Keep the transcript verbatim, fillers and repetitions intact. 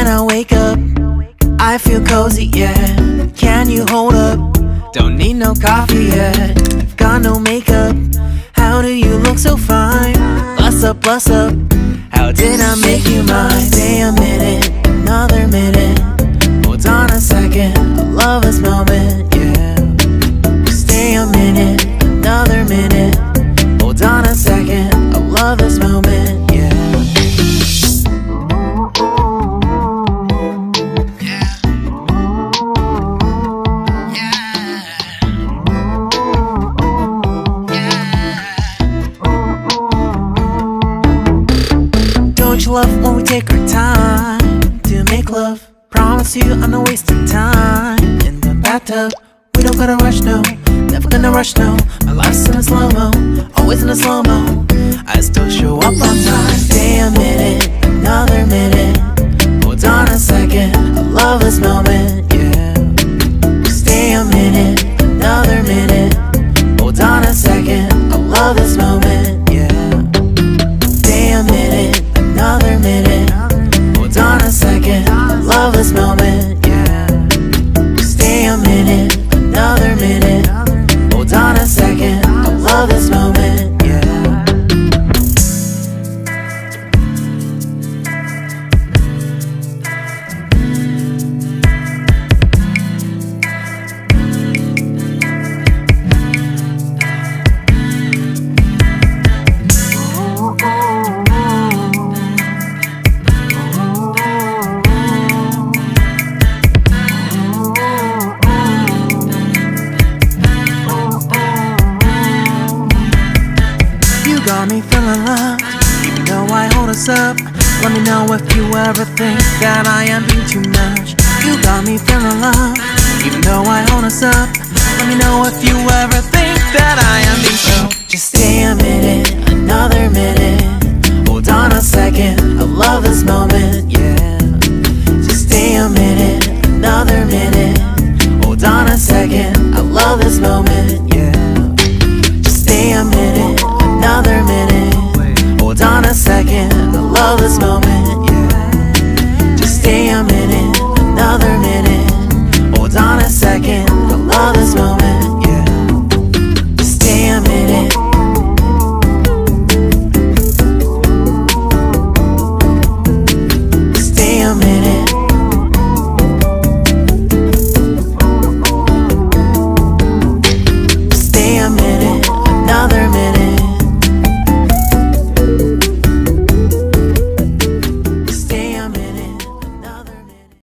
When I wake up, I feel cozy, yeah. Can you hold up? Don't need no coffee yet. I've got no makeup. How do you look so fine? Plus up, plus up. How did I make you mine? Stay a minute, another minute. Hold on a second, I love this moment, yeah. Stay a minute, another minute. Hold on a second, I love this moment, yeah. Don't you love when we take our time to make love? Promise you I'm not wasting time in the bathtub. We don't gotta rush, no. Never gonna rush, no. My life's in a slow-mo, always in a slow-mo. I still show up on time. Stay a minute, another minute. Hold on a second, I love this moment, yeah. Stay a minute, another minute. Hold on a second, I love this moment, yeah. Stay a minute, another minute. Hold on a second, I love this moment, yeah. Stay a minute, another minute. Hold on a second, I love this moment, yeah. Got me feeling loved, even though I hold us up. Let me know if you ever think that I am being too much. You got me feeling loved, even though I hold us up. Let me know if you ever think that I am being so. Just stay a minute, another minute. Hold on a second, I love this moment, yeah. Just stay a minute, another minute. Hold on a second, I love this moment, yeah. Just stay a minute, another minute. Hold on a second, I love this moment.